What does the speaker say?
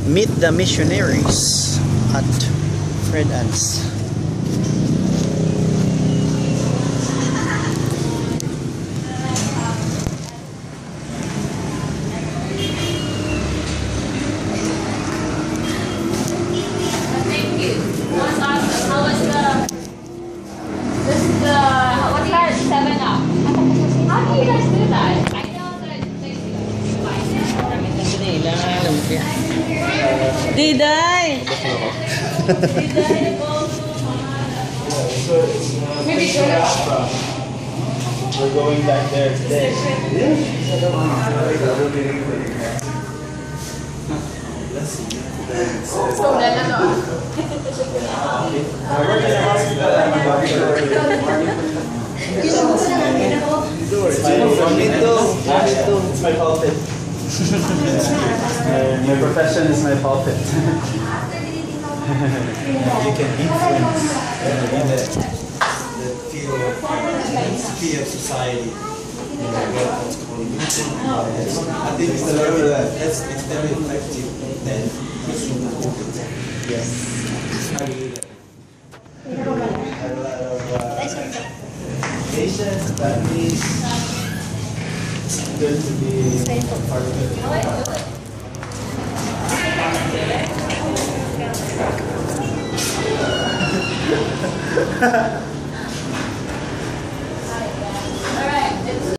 Meet the missionaries at Fred Ann's. Diday! We're going back there today. It's my pulpit. My profession is my pulpit. You can meet friends in the field of society. I think it's the level that's very effective than Christian pulpit. Yes. I believe that. A lot of nations, families. It's good to be part of it.